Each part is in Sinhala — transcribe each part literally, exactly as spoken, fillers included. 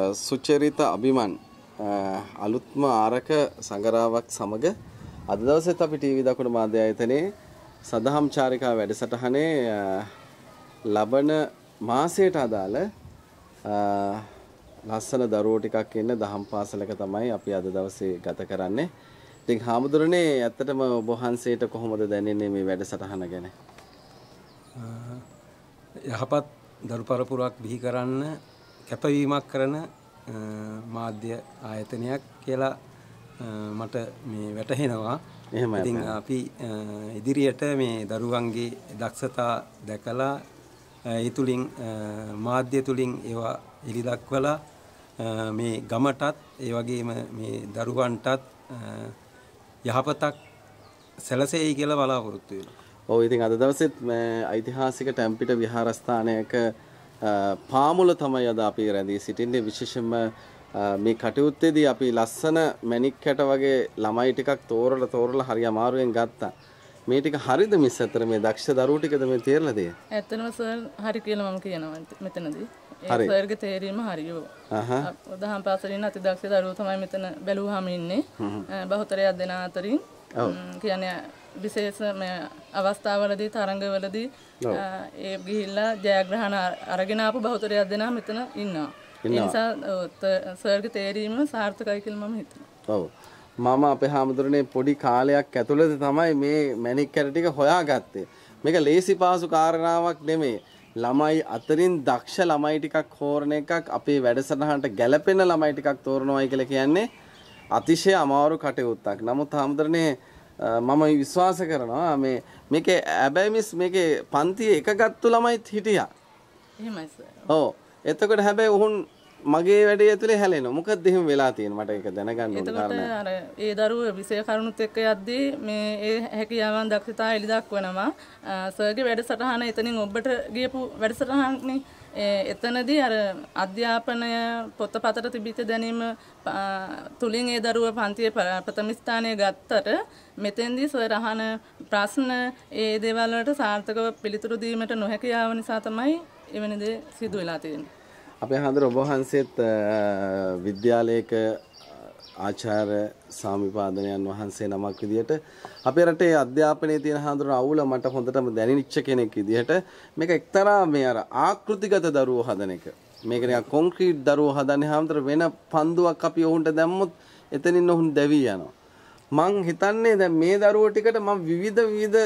සුචරිත අභිමන් අලුත්ම ආරක සංගරාවක් සමග අද දවසේත් අපි ටීවී දකුණු මාධ්‍ය ආයතනයේ සදහම් චාරිකා වැඩසටහනේ ලබන මාසයට අදාළ ලස්සන දරුවෝ ටිකක් ඉන්න දහම් පාසලක තමයි අපි අද දවසේ ගත කරන්නේ. ඉතින් හාමුදුරනේ ඇත්තටම ඔබ වහන්සේට කොහොමද දැනෙන්නේ මේ වැඩසටහන ගැන? යහපත් දරු පරපුරක් බිහි කරන්න කැපවීමක් කරන මාධ්‍ය ආයතනයක් කියලා මට මේ වැටහෙනවා. එහෙමයි. ඉතින් අපි ඉදිරියට මේ දරුවන්ගේ දක්ෂතා දැකලා ඒ තුලින් මාධ්‍ය තුලින් ඒවා එලි දක්වලා මේ ගමටත් ඒ වගේම මේ දරුවන්ටත් යහපතක් සැලසෙයි කියලා බලාපොරොත්තු වෙනවා. ඔව් ඉතින් අද දවසෙත් ඓතිහාසික ටැම්පිට විහාරස්ථානයක පාමුල තමයි අද අපි රැඳී සිටින්නේ. විශේෂයෙන්ම මේ කටයුත්තේදී අපි ලස්සන මැණික් කැට වගේ ළමයි ටිකක් තෝරලා තෝරලා හරි අමාරුවෙන් ගත්තා. මේ ටික හරිද මිස් අතර මේ දක්ෂ දරුවෝ ටිකද මේ තේරලා දෙන්නේ? ඇත්තටම සර් හරි කියලා මම කියනවා මෙතනදී. ඒ සර්ගේ තේරීම හරියෝ. අහහ. දහම් පාසලේ ඉන්න අති දක්ෂ දරුවෝ තමයි මෙතන බැලුවාම ඉන්නේ. බහුතරයක් දෙන අතරින් කියන්නේ විශේෂ මේ අවස්ථාවලදී තරංගවලදී ඒ ගිහිල්ලා ජයග්‍රහණ අරගෙන ආපු බහුතරයක් දෙනා මෙතන ඉන්නවා. ඒ නිසා සර්ගේ තේරීම සාර්ථකයි කියලා මම හිතනවා. ඔව්. මම අපේ හාමුදුරනේ පොඩි කාලයක් ඇතුළත තමයි මේ මැණික් කැට ටික හොයාගත්තේ. මේක ලේසි පාසු කාරණාවක් නෙමෙයි. ළමයි අතරින් දක්ෂ ළමයි ටිකක් හොරන එකක් අපේ වැඩසටහනට ගැළපෙන ළමයි ටිකක් තෝරනවායි කියලා කියන්නේ අතිශය අමාරු කටයුත්තක්. නමුත් හාමුදුරනේ මම විශ්වාස කරනවා මේ මේකේ හැබැයි මිස් මේකේ පන්තියේ එක ගත්තු ළමයිත් හිටියා. එහෙමයි සර්. ඔව්. එතකොට හැබැයි උහුන් මගේ වැඩේ ඇතුලේ හැලෙනවා. මොකක්ද එහෙම වෙලා තියෙන්නේ මට ඒක දැනගන්න ඕන කාරණා. එතකොට අර ඒ දරුවෝ විෂය කරුණුත් එක්ක යද්දී මේ ඒ හැකියාවන් දක්ෂතා එලි දක්වනවා. සර්ගේ වැඩසටහන එතනින් ඔබට ගියපු වැඩසටහනක්නේ. එතනදී අර අධ්‍යාපනය පොතපතට තිබිච්ච දැනීම තුලින් ඒ දරුවා පන්තියේ ප්‍රථම ස්ථානය ගත්තට මෙතෙන්දී සර් අහන ප්‍රශ්න ඒ දේවල් වලට සාර්ථකව පිළිතුරු දීමට නොහැකියාව නිසා තමයි එවැනි දේ සිදු වෙලා තියෙන්නේ. අපේ හාමුදුර ඔබ වහන්සේත් විද්‍යාලයක ආචාර්ය සාමිපාදනයන් වහන්සේ නමක් විදිහට අපේ රටේ අධ්‍යාපනයේ තියෙන හාමුදුර අවුල මට හොඳටම දැනෙනිච්ච කෙනෙක් විදිහට මේක එක්තරා මේ අර ආකෘතිගත දරුවෝ හදන එක. මේක නිකන් කොන්ක්‍රීට් දරුවෝ හදන්නේ හාමුදුර වෙන පන්දුවක් අපි ඔවුන්ට දැම්මොත් එතනින් ඔවුන් දැවි යනවා. මං හිතන්නේ දැන් මේ දරුවෝ ටිකට මම විවිධ විවිධ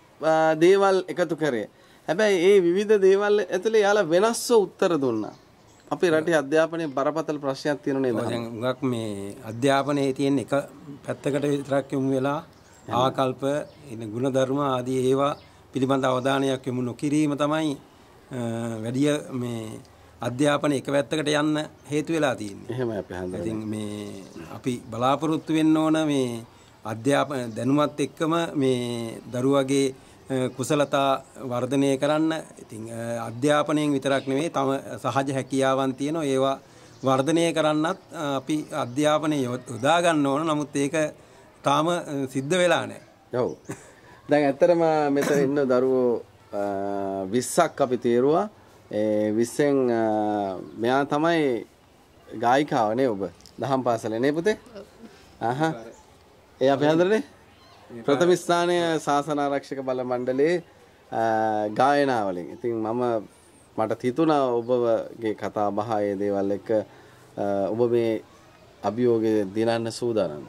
දේවල් එකතු කරේ. හැබැයි ඒ විවිධ දේවල් ඇතුලේ යාලා වෙනස්ව උත්තර දුන්නා. අපේ රටේ අධ්‍යාපනයේ බරපතල ප්‍රශ්නයක් තියෙනවා නේද? දැන් උගක් මේ අධ්‍යාපනයේ තියෙන එක පැත්තකට විතරක් යොමු වෙලා ආකල්ප ඉන ගුණධර්ම ආදී ඒවා පිළිබඳ අවධානයක් යොමු නොකිරීම තමයි වැඩි මේ අධ්‍යාපනයේ එක පැත්තකට යන්න හේතු වෙලා තියෙන්නේ. එහෙමයි අපේ හන්දේ. ඉතින් මේ අපි බලාපොරොත්තු වෙන්න ඕන මේ අධ්‍යාපන දැනුමත් එක්කම මේ දරුවගේ කුසලතා වර්ධනය කරන්න. ඉතින් අධ්‍යාපනයෙන් විතරක් නෙවෙයි තම සහජ හැකියාවන් තියෙනවා ඒවා වර්ධනය කරන්නත් අපි අධ්‍යාපනය යොදා ගන්න ඕන. නමුත් ඒක තාම සිද්ධ වෙලා නැහැ. ඔව්. දැන් ඇත්තටම මෙතන ඉන්න දරුවෝ විස්සක් අපි තේරුවා. ඒ විස්සෙන් මෙයා තමයි ගායිකාව නේ ඔබ දහම් පාසලේ නේ පුතේ? අහහ. ඒ අපි හඳුරන්නේ ප්‍රථම ස්ථානය ශාසන ආරක්ෂක බල මණ්ඩලයේ ගායනා වලින්. ඉතින් මම මට හිතුණා ඔබගේ කතා බහ ඒ දේවල් එක්ක ඔබ මේ අභියෝගය දිනන්න සූදානම්ද?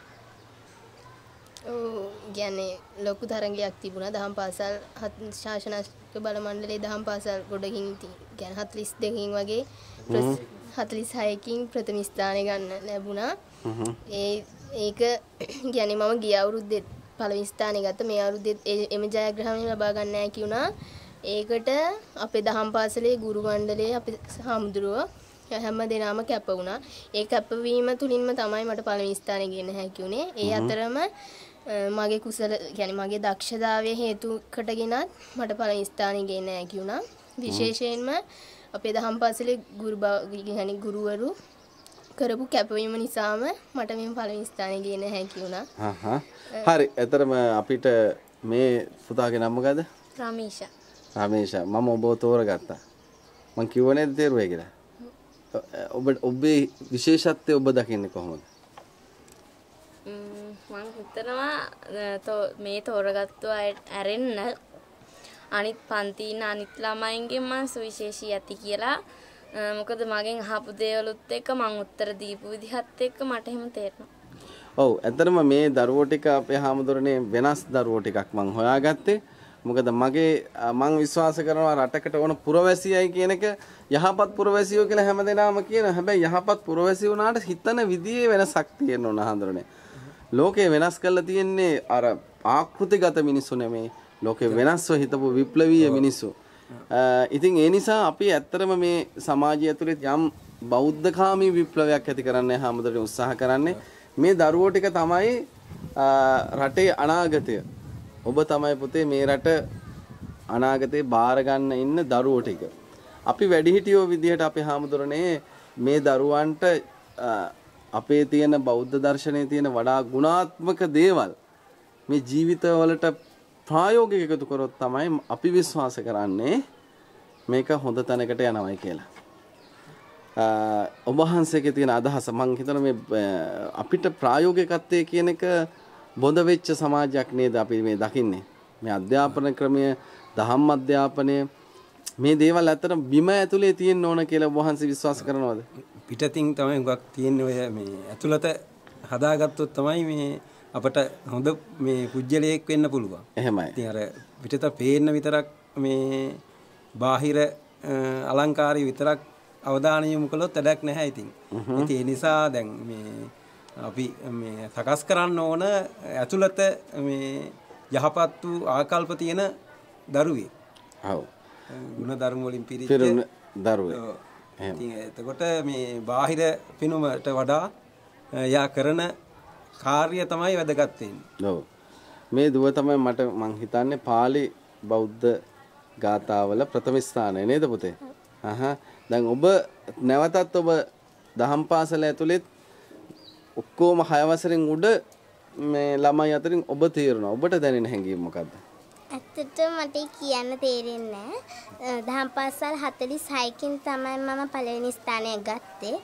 ඔව් කියන්නේ ලොකු තරංගයක් තිබුණා දහම් පාසල් ශාසන ආරක්ෂක බල මණ්ඩලයේ දහම් පාසල් ගොඩකින් කියන්නේ හතළිස් දෙකකින් වගේ හතළිස් හයකින් ප්‍රථම ස්ථානය ගන්න ලැබුණා. ඒ ඒක කියන්නේ මම ගිය අවුරුද්දේ පළවෙනි ස්ථානය ගත්ත. මේ අවුරුද්දේ එම ජයග්‍රහණය ලබා ගන්න නැහැ කිව්නා. ඒකට අපේ දහම් පාසලේ ගුරු මණ්ඩලයේ අපේ හාමුදුරුවෝ හැම දෙනාම කැප වුණා. ඒ කැපවීම තුලින්ම තමයි මට පළවෙනි ස්ථානය ගෙන්න හැකි වුණේ. ඒ අතරම මගේ කුසල කියන්නේ මගේ දක්ෂතාවයේ හේතු කොටගෙනත් මට පළවෙනි ස්ථානය ගෙන්න හැකි වුණා. විශේෂයෙන්ම අපේ දහම් පාසලේ ගුරු يعني ගුරුවරු කරපු කැපවීම නිසාම මට මේ පළවෙනි ස්ථානය ගෙන්න හැකි වුණා. හහ. හරි. එතරම් අපිට මේ පුතාගේ නම මොකද? රමේෂා. රමේෂා. මම ඔබව තෝරගත්තා. මං කිව්ව නේද තේරුවේ කියලා? ඔබ ඔබේ විශේෂත්වය ඔබ දකින්නේ කොහොමද? මම හිතනවා මේ තෝරගත්තු ඇරෙන්න අනිත් පන්ති ඉන්න අනිත් ළමයින්ගෙන් මම සුවිශේෂී ඇති කියලා. මොකද මගෙන් අහපු දේවලුත් එක්ක මම උත්තර දීපු විදිහත් එක්ක මට එහෙම තේරෙනවා. ඔව් ඇත්තටම මේ දරුවෝ ටික අපේ හැමදෙරනේ වෙනස් දරුවෝ ටිකක් මම හොයාගත්තේ. මොකද මගේ මම විශ්වාස කරනවා රටකට ඕන පුරවැසියයි කියන එක යහපත් පුරවැසියෝ කියලා හැමදෙනාම කියන. හැබැයි යහපත් පුරවැසිය වුණාට හිතන විදියේ වෙනසක් තියෙන්න ඕන හැමදෙරනේ. ලෝකේ වෙනස් කරලා තියෙන්නේ අර ආකෘතිගත මිනිස්සු නෙමෙයි. ලෝකේ වෙනස්ව හිතපු විප්ලවීය මිනිස්සු. ඉතින් ඒ නිසා අපි ඇත්තටම මේ සමාජය ඇතුලේ යම් බෞද්ධකාමී විප්ලවයක් ඇති කරන්න හැමදෙරේ උත්සාහ කරන්නේ. මේ දරුවෝ ටික තමයි රටේ අනාගතය. ඔබ තමයි පුතේ මේ රට අනාගතේ බාර ගන්න ඉන්න දරුවෝ ටික. අපි වැඩිහිටියෝ විදිහට අපේ හැමදෙරනේ මේ දරුවන්ට අපේ තියෙන බෞද්ධ දර්ශනයේ තියෙන වඩා ගුණාත්මක දේවල් මේ ජීවිතවලට ප්‍රායෝගික එකතු කරොත් තමයි අපි විශ්වාස කරන්නේ මේක හොඳ තැනකට යනවායි කියලා. ඔබ වහන්සේගේ තියෙන අදහස මම හිතනවා මේ අපිට ප්‍රායෝගිකත්වයේ කියන එක බොඳ වෙච්ච සමාජයක් නේද අපි මේ දකින්නේ. මේ අධ්‍යාපන ක්‍රමය, දහම් අධ්‍යාපනය මේ දේවල් ඇත්තටම බිම ඇතුලේ තියෙන්න ඕන කියලා ඔබ වහන්සේ විශ්වාස කරනවද? පිටතින් තමයි හුඟක් තියෙන්නේ ඔය මේ ඇතුළත හදාගත්තොත් තමයි මේ අපට හොඳ මේ පුජ්‍යලයක් වෙන්න පුළුවන්. එහෙමයි. ඉතින් අර පිටත පේන්න විතරක් මේ බාහිර අලංකාරي විතරක් අවධානය යොමු කළොත් වැඩක් නැහැ ඉතින්. ඉතින් ඒ නිසා දැන් මේ අපි මේ සකස් කරන්න ඕන ඇතුළත මේ යහපත් වූ ආකල්ප තියෙන දරුවෙක්. ඔව්. ගුණ ධර්ම වලින් පිරිච්ච දරුවෙක්. ඉතින් එතකොට මේ බාහිර පිනුමට වඩා යා කරන කාර්ය තමයි වැදගත් වෙන්නේ. ඔව්. මේ දුව තමයි මට මං හිතන්නේ පාලි බෞද්ධ ගාථාවල ප්‍රථම ස්ථානය නේද පුතේ? අහහ. දැන් ඔබ නැවතත් ඔබ දහම් පාසල ඇතුළේ ඔක්කොම හය වසරෙන් උඩ මේ ළමයි අතරින් ඔබ තීරනවා. ඔබට දැනෙන හැඟීම මොකද්ද? ඇත්තටම මට කියන්න තේරෙන්නේ නැහැ. දහම් පාසල් හතළිස් හයකින් තමයි මම පළවෙනි ස්ථානය ගත්තේ.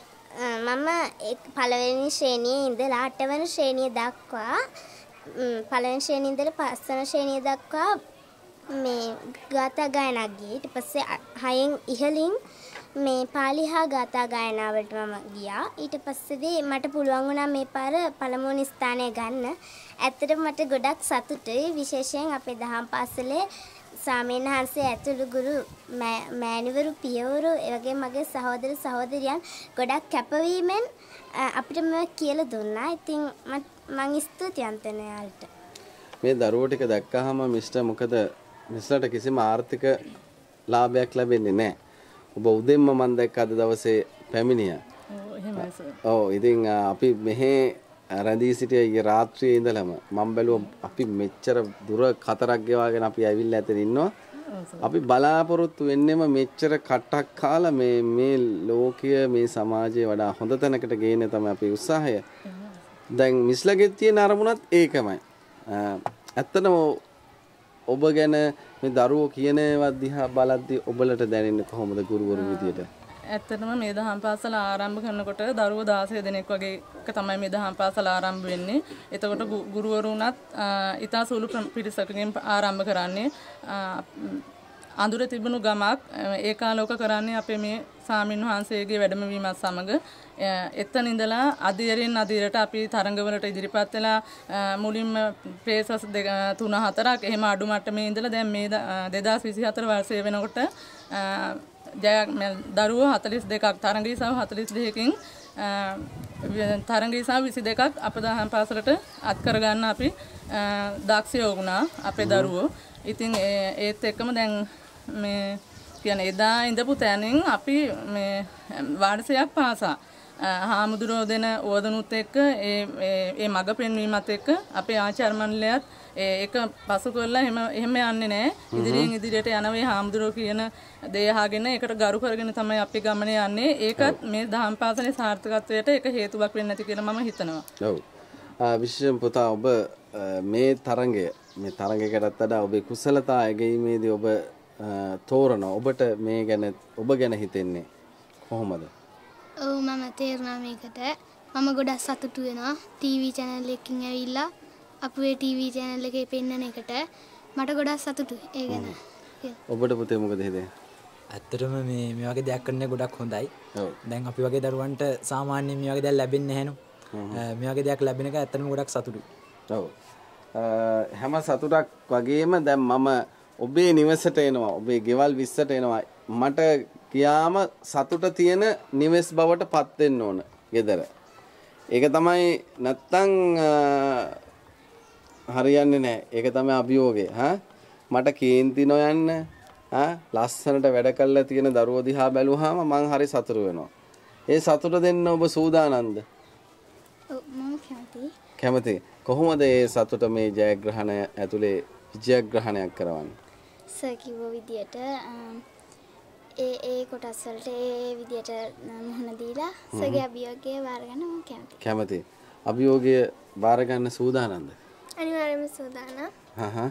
මම පළවෙනි ශ්‍රේණියේ ඉඳලා අටවන ශ්‍රේණිය දක්වා පළවෙනි ශ්‍රේණියේ ඉඳලා පස්වන ශ්‍රේණිය දක්වා මේ ගාථා ගායනා ගියේ. ඊට පස්සේ හයෙන් ඉහළින් මේ පාලි හා ගාථා ගායනාවට මම ගියා. ඊට පස්සේ මට පුළුවන් වුණා මේ පාර පළමුවන ස්ථානය ගන්න. ඇත්තටම මට ගොඩක් සතුටුයි. විශේෂයෙන් අපේ දහම් පාසලේ සාමීන් වහන්සේ ඇතුළු ගුරු මෑණිවරු පියවරු ඒ වගේම මගේ සහෝදර සහෝදරියන් ගොඩක් කැපවීමෙන් අපිට මේවා කියලා දුන්නා. ඉතින් මම ස්තුතිවන්ත වෙනවා යාළුට. මේ දරුවෝ ටික දැක්කහම මිස්ටර් මොකද මිස්ටර්ට කිසිම ආර්ථික ලාභයක් ලැබෙන්නේ නැහැ. ඔබ උදෙන්ම මම දැක්ක අද දවසේ පැමිණියා. ඔව් එහෙමයි සර්. ඔව් ඉතින් අපි මෙහි රැඳී සිටිය ඊ රාත්‍රියේ ඉඳලම මම බැලුවා අපි මෙච්චර දුර කතරක් ගෙවාගෙන අපි ඇවිල්ලා ඇතන ඉන්නවා. අපි බලාපොරොත්තු වෙන්නෙම මෙච්චර කට්ටක් කාලා මේ මේ ලෝකීය මේ සමාජයේ වඩා හොඳ තැනකට ගේන්න තමයි අපේ උත්සාහය. දැන් මිස්ලගේ තියෙන අරමුණත් ඒකමයි. ඇත්තටම ඔබ ගැන මේ දරුවෝ කියන ඒවා දිහා බලද්දී ඔබලට දැනෙන්නේ කොහොමද ගුරුවරු විදියට? ඇත්තටම මේ දහම් පාසල ආරම්භ කරනකොට දරුවෝ දාසය දෙනෙක් වගේ එක තමයි මේ දහම් පාසල ආරම්භ වෙන්නේ. එතකොට ගුරුවරු උනත් ඉතා සුළු පිරිසකකින් ආරම්භ කරන්නේ. අඳුර තිබුණු ගමක් ඒකාලෝක කරන්නේ අපේ මේ සාමින් වහන්සේගේ වැඩමවීමත් සමග එතන ඉඳලා අධීරෙන් අධීරට අපි තරඟවලට ඉදිරිපත් වෙලා මුලින්ම ප්‍රේසස් තුන හතරක් එහෙම අඩු මට්ටමේ ඉඳලා දැන් මේ දෙදාස් විසිහතර වර්ෂය වෙනකොට ජය දරුවෝ හතළිස් දෙකක් තරඟීසාව හතළිස් දෙකකින් තරඟීසාව විසි දෙකක් අප දහම් පාසලට අත් කරගන්න අපි දක්ෂයෝ වුණා අපේ දරුවෝ. ඉතින් ඒත් එක්කම දැන් මේ කියන්නේ එදා ඉඳපු තැනින් අපි මේ වර්ෂයක් පාසා හාමුදුරුවෝ දෙන ඕදනුත් එක්ක ඒ ඒ මඟ පෙන්වීමත් එක්ක අපේ ආචාර්ය මණ්ඩලයත් ඒක පසු කරලා එහෙම එහෙම යන්නේ නැහැ. ඉදිරියෙන් ඉදිරියට යනවා හාමුදුරුවෝ කියන දේ අහගෙන ඒකට ගරු කරගෙන තමයි අපි ගමන යන්නේ. ඒකත් මේ දහම් පාසලේ සාර්ථකත්වයට ඒක හේතුවක් වෙන්න ඇති කියලා මම හිතනවා. ඔව්. විශේෂයෙන් පුතා ඔබ මේ තරඟය මේ තරඟයකටත් වඩා ඔබේ කුසලතා ඇගීමේදී ඔබ තෝරන ඔබට මේ ගැන ඔබ ගැන හිතෙන්නේ කොහොමද? ඔව් මම තේරුණා මේකට. මම ගොඩක් සතුටු වෙනවා ටීවී channel එකකින් ඇවිල්ලා අපේ ටීවී channel එකේ පෙන්නන එකට මට ගොඩක් සතුටුයි ඒ ගැන. ඔබට පුතේ මොකද හිතේ? ඇත්තටම මේ මේ වගේ දෙයක් කරන්නේ ගොඩක් හොඳයි. දැන් අපි වගේ දරුවන්ට සාමාන්‍යයෙන් මේ වගේ දෙයක් ලැබෙන්නේ නැහැ නෝ. මේ වගේ දෙයක් ලැබෙන එක ඇත්තටම ගොඩක් සතුටුයි. ඔව්. හැම සතුටක් වගේම දැන් මම ඔබේ නිවසට එනවා. ඔබේ ගෙවල් විස්සට එනවා. මට කියාම සතුට තියෙන නිවෙස් බවට පත් වෙන්න ඕන ගෙදර. ඒක තමයි නැත්තම් හරියන්නේ නැහැ. ඒක තමයි අභියෝගය. හා මට කේන්ති නොයන්න ආ ලස්සනට වැඩ කරලා තියෙන දරුවෝ දිහා බැලුවාම මං හරි සතුටු වෙනවා. ඒ සතුට දෙන්න ඔබ සූදානම්ද? ඔව් මම කැමතියි. කැමතියි. කොහොමද ඒ සතුට මේ ජයග්‍රහණය ඇතුලේ ජයග්‍රහණයක් කරවන්නේ? සර් කිව්ව විදියට ඒ ඒ කොටස් වලට ඒ විදියට මුහුණ දීලා සර්ගේ අභියෝගය බාර ගන්න මම කැමතියි. කැමතියි. අභියෝගය බාර ගන්න සූදානම්ද? අනිවාර්යයෙන්ම සූදානම්. හහ හහ.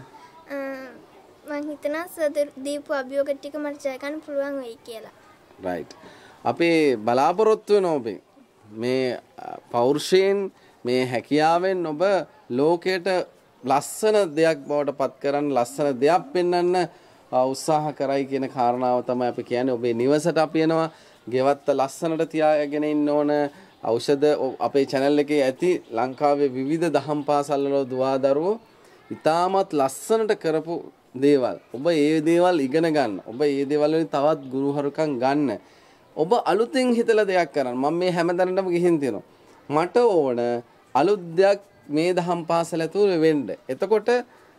මම හිතනවා සර් දීපු අභියෝග ටික මට ජය ගන්න පුළුවන් වෙයි කියලා. රයිට්. අපේ බලාපොරොත්තු වෙන ඔබේ මේ පෞරුෂයෙන් මේ හැකියාවෙන් ඔබ ලෝකයට ලස්සන දෙයක් බවට පත් කරන්න ලස්සන දෙයක් පෙන්වන්න උත්සාහ කරයි කියන කාරණාව තමයි අපි කියන්නේ. ඔබේ නිවසට අපි එනවා. ගෙවත්ත ලස්සනට තියාගෙන ඉන්න ඕන. ඖෂධ අපේ channel එකේ ඇති ලංකාවේ විවිධ දහම් පාසල් වල දුවා දරුවෝ ඉතාමත් ලස්සනට කරපු දේවල්. ඔබ ඒ දේවල් ඉගෙන ගන්න. ඔබ ඒ දේවල් වලින් තවත් ගුරුහරුකම් ගන්න. ඔබ අලුතෙන් හිතලා දෙයක් කරන්න. මම මේ හැමදැනටම ගිහින් තියෙනවා. මට ඕන අලුත් දෙයක් මේ දහම් පාසල ඇතුළේ වෙන්න. එතකොට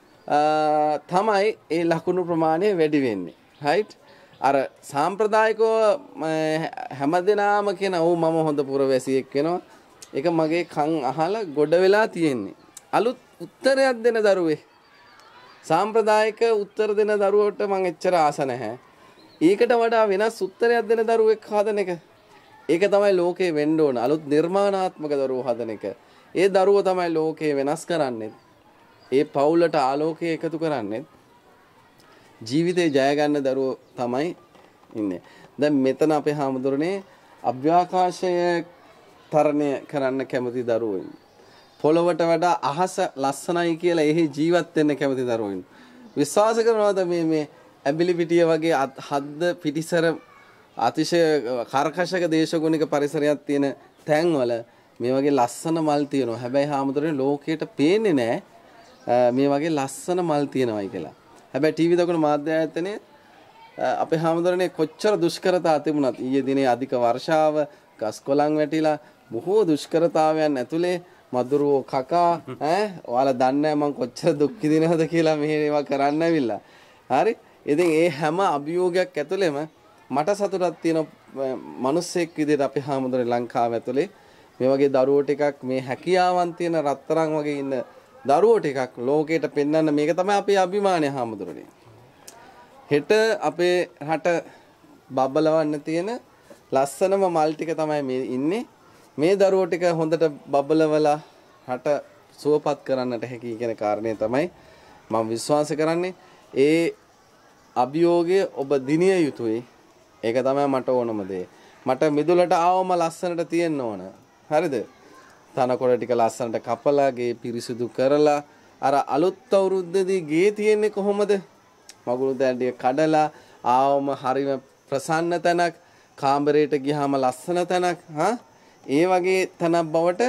තමයි ඒ ලකුණු ප්‍රමාණය වැඩි වෙන්නේ. right? අර සාම්ප්‍රදායිකව හැමදෙනාම කියන ඔව් මම හොඳ පුරවැසියෙක් වෙනවා. ඒක මගේ කන් අහලා ගොඩ වෙලා තියෙන්නේ. අලුත් උත්තරයක් දෙන දරුවේ. සාම්ප්‍රදායික උත්තර දෙන දරුවෝට මම එච්චර ආස නැහැ. ඒකට වඩා වෙනස් උත්තරයක් දෙන දරුවෙක් හදන එක. ඒක තමයි ලෝකේ වෙන්න ඕන. අලුත් නිර්මාණාත්මක දරුවෝ හදන එක. ඒ දරුවෝ තමයි ලෝකේ වෙනස් කරන්නේ. ඒ පවුලට ආලෝකය එකතු කරන්නේ. ජීවිතේ ජය ගන්න දරුවෝ තමයි ඉන්නේ. දැන් මෙතන අපේ හාමුදුරනේ අභ්‍යාකාශය තරණය කරන්න කැමති දරුවෝ ඉන්නේ. පොළොවට වඩා අහස ලස්සනයි කියලා එහි ජීවත් වෙන්න කැමති දරුවෝ ඉන්නේ. විශ්වාස කරනවාද මේ මේ ඇඹිලි පිටිය වගේ හද්ද පිටිසර අතිශය කර්කශක දේශගුණික පරිසරයක් තියෙන තැන්වල මේ වගේ ලස්සන මල් තියෙනවා. හැබැයි හාමුදුරනේ ලෝකයට පේන්නේ නැහැ මේ වගේ ලස්සන මල් තියෙනවායි කියලා. හැබැයි ටීවී දකුණු මාධ්‍ය ආයතනයේ අපේ හාමුදුරනේ කොච්චර දුෂ්කරතා තිබුණත් ඊයේ දිනේ අධික වර්ෂාව, ගස් කොළන් වැටිලා බොහෝ දුෂ්කරතාවයන් ඇතුලේ මදුරුවෝ කකා ඈ ඔයාලා දන්නේ නැහැ මම කොච්චර දුක් විඳිනවද කියලා මෙහෙ ඒවා කරන්න ඇවිල්ලා. හරි? ඉතින් ඒ හැම අභියෝගයක් ඇතුළෙම මට සතුටක් තියෙන මිනිස්සෙක් විදිහට අපේ හාමුදුරනේ ලංකාව ඇතුලේ මේ වගේ දරුවෝ ටිකක් මේ හැකියාවන් තියෙන රත්තරන් වගේ ඉන්න දරුවෝ ටිකක් ලෝකයට පෙන්වන්න මේක තමයි අපේ අභිමානය හාමුදුරනේ. හෙට අපේ රට බබලවන්න තියෙන ලස්සනම මල් ටික තමයි මේ ඉන්නේ. මේ දරුවෝ ටික හොඳට බබලවලා රට සුවපත් කරන්නට හැකි කියන කාරණේ තමයි මම විශ්වාස කරන්නේ. ඒ අභියෝගය ඔබ දිනිය යුතුයි. ඒක තමයි මට ඕනම දේ. මට මිදුලට ආවම ලස්සනට තියෙන්න ඕන. හරිද? තනකොළ ටික ලස්සනට කපලා ගේ පිරිසිදු කරලා අර අලුත් අවුරුද්දේදී ගේ තියෙන්නේ කොහොමද? මගුල් දැඩිය කඩලා ආවම හරිම ප්‍රසන්න තැනක්, කාමරයට ගියාම ලස්සන තැනක්, හා ඒ වගේ තැනක් බවට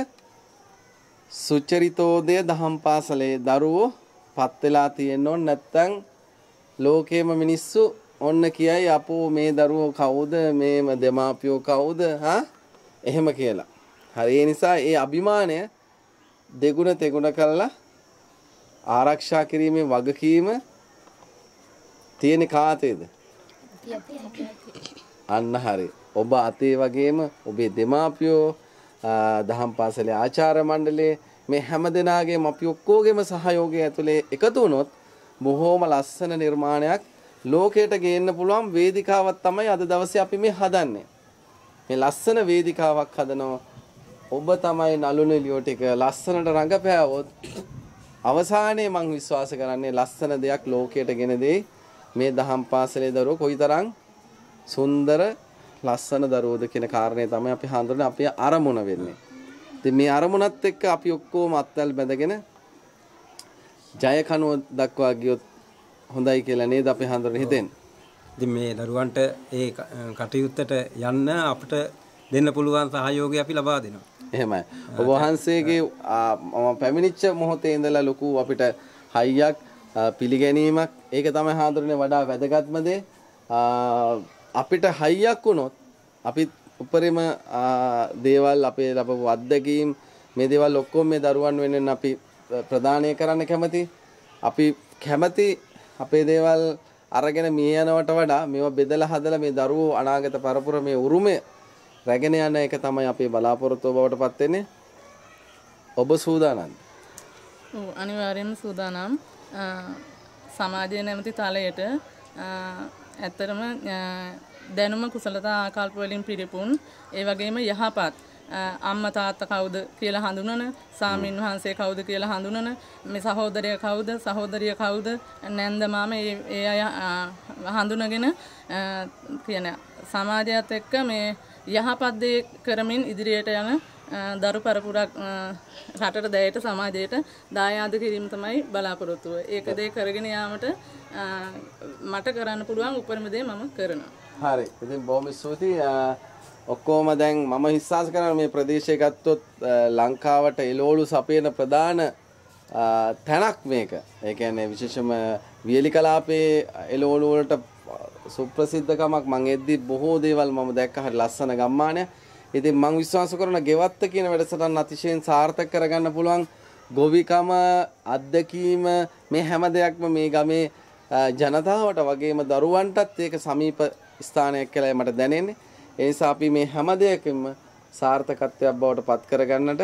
සුචරිතෝදය දහම් පාසලේ දරුවෝ පත් වෙලා තියෙන්න ඕන. නැත්තම් ලෝකේම මිනිස්සු ඔන්න කියයි අපෝ මේ දරුවෝ කවුද, මේම දෙමාපියෝ කවුද, හා එහෙම කියලා. හරි, ඒ නිසා ඒ අභිමානය දෙගුණ තෙගුණ කරලා ආරක්ෂා කිරීමේ වගකීම තියෙන කාතේද? අන්න හරි. ඔබ අතේ වගේම ඔබේ දෙමාපියෝ, දහම් පාසලේ ආචාර්ය මණ්ඩලයේ මේ හැම දෙනාගේම අපි ඔක්කොගේම සහයෝගය ඇතුලේ එකතු වුණොත් බොහෝම ලස්සන නිර්මාණයක් ලෝකයට ගේන්න පුළුවන් වේදිකාවක් තමයි අද දවසේ අපි මේ හදන්නේ. මේ ලස්සන වේදිකාවක් හදනවා. ඔබ තමයි නළු නිළියෝ ටික ලස්සනට රඟපෑවොත් අවසානයේ මම විශ්වාස කරන්නේ ලස්සන දෙයක් ලෝකයට ගෙන දෙයි. මේ දහම් පාසලේ දරුවෝ කොයිතරම් සුන්දර ලස්සන දරුවෝද කියන කාරණේ තමයි අපි හඳුනන අපේ අරමුණ වෙන්නේ. ඉතින් මේ අරමුණත් එක්ක අපි ඔක්කොම අත්වල බැඳගෙන ජය කනුව දක්වා ගියොත් හොඳයි කියලා නේද අපි හඳුනන හිතෙන්නේ. ඉතින් මේ දරුවන්ට ඒ කටයුත්තට යන්න අපිට දෙන්න පුළුවන් සහයෝගය අපි ලබා දෙනවා. එහෙමයි. ඔබ වහන්සේගේ මම පැමිණිච්ච මොහොතේ ඉඳලා ලොකු අපිට හයියක් පිළිගැනීමක් ඒක තමයි හඳුනන්නේ වඩා වැදගත්ම දේ. අපිට හයියක් වුණොත් අපි උපරිම දේවල් අපේ ලැබපු අත්දැකීම් මේ දේවල් ඔක්කොම මේ දරුවන් වෙනුවෙන් අපි ප්‍රදානය කරන්න කැමති. අපි කැමති අපේ දේවල් අරගෙන මිය යනවට වඩා මේවා බෙදලා හදලා මේ දරුවෝ අනාගත පරපුර මේ උරුමය රැගෙන යන එක තමයි අපේ බලාපොරොත්තුව බවට පත් වෙන්නේ. ඔබ සූදානම්ද? ඔව් අනිවාර්යෙන්ම සූදානම්. සමාජයේ නැමැති තලයට ඇත්තරම දැනුම කුසලතා ආකල්ප වලින් පිරිපුන් ඒ වගේම යහපත් අම්මා තාත්තා කවුද කියලා හඳුනන සාමින් වහන්සේ කවුද කියලා හඳුනන මේ සහෝදරය කවුද සහෝදරිය කවුද නැන්ද මාම ඒ ඒ අය හඳුනගෙන කියන සමාජයත් එක්ක මේ යහපත් දේ කරමින් ඉදිරියට යන දරු පරපුරක් රටට දැයට සමාජයට දායාද කිරීම තමයි බලාපොරොත්තුව. ඒක දේ කරගෙන යාමට මට කරන්න පුළුවන් උපරිම දේ මම කරනවා. හරි. ඉතින් බොහොම ස්තුතියි. ඔක්කොම දැන් මම විශ්වාස කරනවා මේ ප්‍රදේශය ගත්තොත් ලංකාවට එළවලු සපයන ප්‍රධාන තැනක් මේක. ඒ කියන්නේ විශේෂම වියලි කලාපයේ එළවලු වලට සුප්‍රසිද්ධකමක් මම එද්දි බොහෝ දේවල් මම දැක්ක හරි ලස්සන ගම්මානය. ඉතින් මම විශ්වාස කරනවා ගෙවත්ත කියන වැඩසටහන අතිශයින් සාර්ථක කරගන්න පුළුවන්. ගොවිකම අත්දැකීම මේ හැම දෙයක්ම මේ ගමේ ජනතාවට වගේම දරුවන්ටත් ඒක සමීප ස්ථානයක් කියලා මට දැනෙන්නේ. ඒ නිසා අපි මේ හැම දෙයකින්ම සාර්ථකත්වයක් බවට පත් කරගන්නට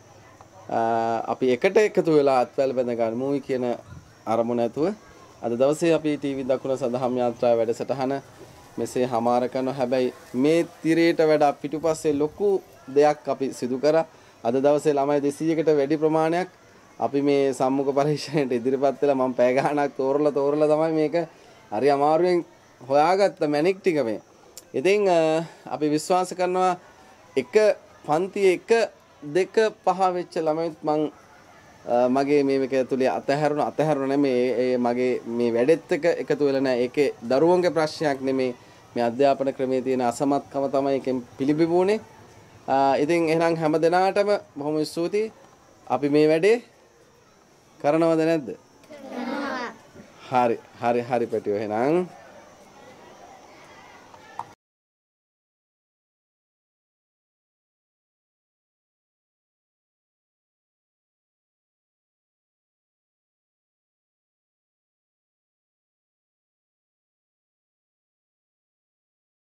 අපි එකට එකතු වෙලා අත්වැල් බැඳ ගන්නමුයි කියන අරමුණ ඇතුව අද දවසේ අපි ටීවී දකුණ සදහම් යාත්‍රා වැඩසටහන මෙසේ හමාර කරනවා. හැබැයි මේ තිරයට වඩා පිටුපස්සේ ලොකු දෙයක් අපි සිදු කරා. අද දවසේ ළමයි දෙසීයකට වැඩි ප්‍රමාණයක් අපි මේ සම්මුඛ පරීක්ෂණයට ඉදිරිපත් වෙලා මම පැය ගාණක් තෝරලා තෝරලා තමයි මේක හරි අමාරුවෙන් හොයාගත්ත මැනික් ටික මේ. ඉතින් අපි විශ්වාස කරනවා එක පන්තියේ එක දෙක පහ වෙච්ච ළමයිත් මං මගේ මේක ඇතුලේ අතහැරුණ අතහැරුණ නෙමෙයි මගේ මේ වැඩෙත් එක එකතු වෙලා නැහැ. ඒකේ දරුවන්ගේ ප්‍රශ්නයක් නෙමෙයි. මේ අධ්‍යාපන ක්‍රමයේ තියෙන අසමත්කම තමයි එකෙන් පිළිබිඹුනේ. ඉතින් එහෙනම් හැම දිනාටම බොහොම ස්තුතියි. අපි මේ වැඩේ කරනවද නැද්ද? කරනවා. හරි හරි හරි පැටියෝ එහෙනම්